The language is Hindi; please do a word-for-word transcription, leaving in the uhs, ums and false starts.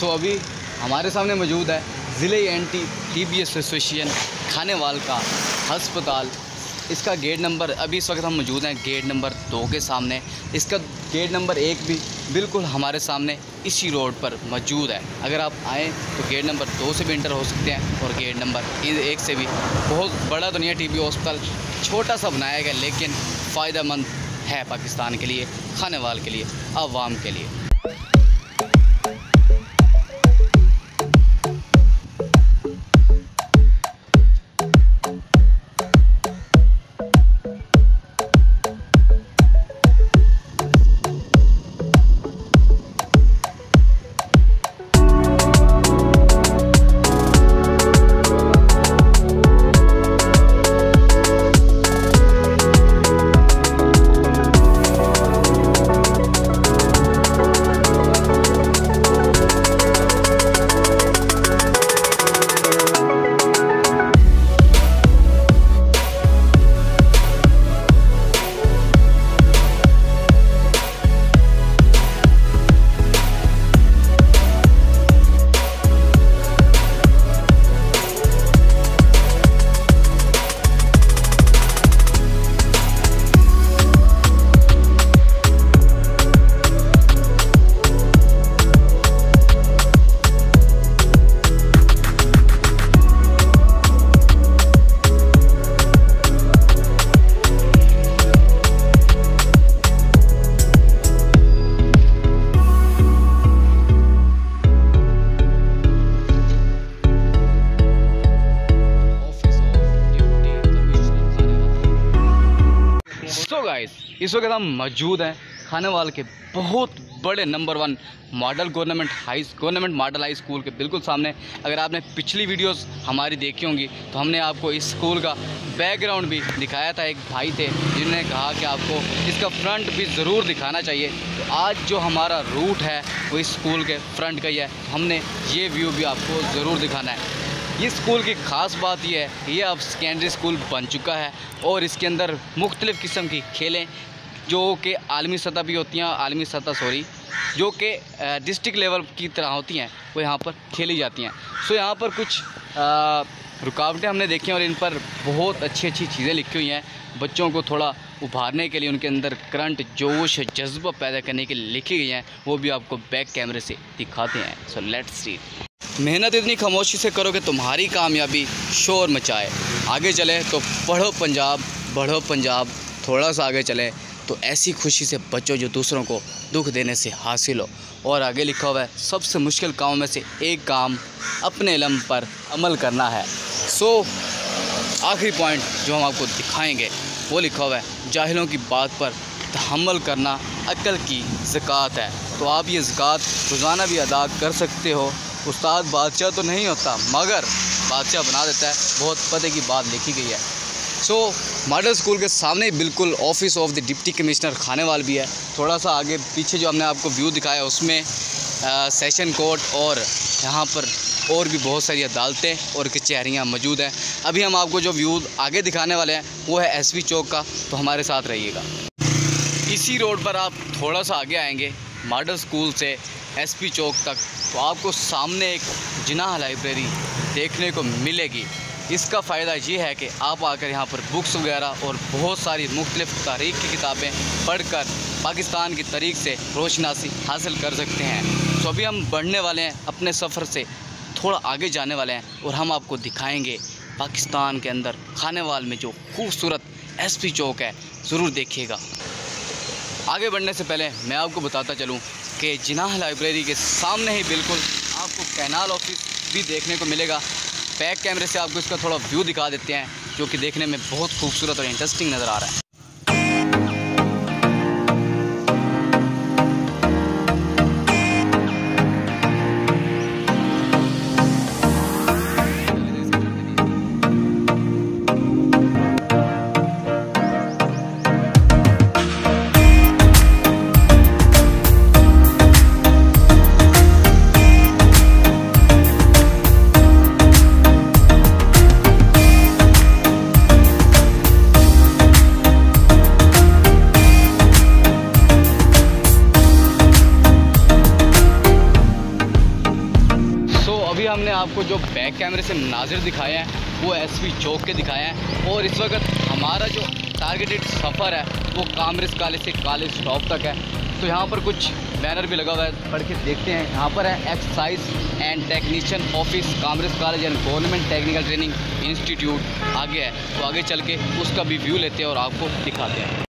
अभी हमारे सामने मौजूद है ज़िले N T T B association Khanewal का अस्पताल। इसका गेट नंबर, अभी इस वक्त हम मौजूद हैं गेट नंबर दो के सामने। इसका गेट नंबर एक भी बिल्कुल हमारे सामने इसी रोड पर मौजूद है। अगर आप आएँ तो गेट नंबर दो से भी इंटर हो सकते हैं और गेट नंबर एक से भी। बहुत बड़ा दुनिया टी बी हॉस्पिटल छोटा सा बनाया गया, लेकिन फ़ायदेमंद है पाकिस्तान के लिए, खानेवाल के लिए, आवाम के लिए। सो गाइस, इस वक्त हम मौजूद हैं खानेवाल के बहुत बड़े number one model government high government model high school के बिल्कुल सामने। अगर आपने पिछली वीडियोस हमारी देखी होंगी तो हमने आपको इस स्कूल का बैकग्राउंड भी दिखाया था। एक भाई थे जिन्होंने कहा कि आपको इसका फ्रंट भी ज़रूर दिखाना चाहिए। तो आज जो हमारा रूट है वो इस स्कूल के फ्रंट का ही है। हमने ये व्यू भी आपको ज़रूर दिखाना है। इस स्कूल की ख़ास बात यह है, ये अब सेकेंडरी स्कूल बन चुका है और इसके अंदर मुख्तलिफ़ किस्म की खेलें जो कि आलमी सतह भी होती हैं, आलमी सतह सॉरी जो कि डिस्ट्रिक्ट लेवल की तरह होती हैं, वो यहाँ पर खेली जाती हैं। सो यहाँ पर कुछ रुकावटें हमने देखी हैं और इन पर बहुत अच्छी अच्छी चीज़ें लिखी हुई हैं। बच्चों को थोड़ा उभारने के लिए, उनके अंदर करंट जोश जज्बा पैदा करने के लिए लिखी गई हैं। वो भी आपको बैक कैमरे से दिखाते हैं। So let's see. मेहनत इतनी खामोशी से करो कि तुम्हारी कामयाबी शोर मचाए। आगे चले तो पढ़ो पंजाब, बढ़ो पंजाब, थोड़ा सा आगे चले तो ऐसी खुशी से बचो जो दूसरों को दुख देने से हासिल हो। और आगे लिखा हुआ है सबसे मुश्किल कामों में से एक काम अपने इल्म पर अमल करना है। सो आखिरी पॉइंट जो हम आपको दिखाएंगे वो लिखा हुआ है जाहिलों की बात पर तहम्मुल करना अक्ल की ज़कात है। तो आप ये ज़कात रोज़ाना भी अदा कर सकते हो। उस्ताद बादशाह तो नहीं होता मगर बादशाह बना देता है, बहुत पते की बात लिखी गई है। सो मॉडल स्कूल के सामने बिल्कुल office of the deputy commissioner Khanewal भी है। थोड़ा सा आगे पीछे जो हमने आपको व्यू दिखाया उसमें आ, सेशन कोर्ट और यहाँ पर और भी बहुत सारी अदालतें और कचहरियाँ मौजूद हैं। अभी हम आपको जो व्यू आगे दिखाने वाले हैं वो है एस वी चौक का, तो हमारे साथ रहिएगा। इसी रोड पर आप थोड़ा सा आगे आएंगे मॉडल स्कूल से एस पी चौक तक, तो आपको सामने एक जिनाह लाइब्रेरी देखने को मिलेगी। इसका फ़ायदा ये है कि आप आकर यहाँ पर बुक्स वगैरह और बहुत सारी मुख्तलिफ़ तारीख़ की किताबें पढ़कर पाकिस्तान की तारीख़ से रोशनासी हासिल कर सकते हैं। तो अभी हम बढ़ने वाले हैं, अपने सफ़र से थोड़ा आगे जाने वाले हैं और हम आपको दिखाएंगे पाकिस्तान के अंदर खानेवाल में जो खूबसूरत एस पी चौक है, ज़रूर देखिएगा। आगे बढ़ने से पहले मैं आपको बताता चलूँ कि जिनाह लाइब्रेरी के सामने ही बिल्कुल आपको कैनाल ऑफिस भी देखने को मिलेगा। बैक कैमरे से आपको इसका थोड़ा व्यू दिखा देते हैं जो कि देखने में बहुत खूबसूरत और इंटरेस्टिंग नज़र आ रहा है। आपको जो बैक कैमरे से नाज़िर दिखाए हैं वो एसपी चौक के दिखाए हैं, और इस वक्त हमारा जो टारगेटेड सफ़र है वो कामरिस कॉलेज से कॉलेज स्टॉप तक है। तो यहाँ पर कुछ बैनर भी लगा हुआ है, पढ़ के देखते हैं। यहाँ पर है excise and technician office commerce college and government technical training institute आगे है। तो आगे चल के उसका भी व्यू लेते हैं और आपको दिखाते हैं।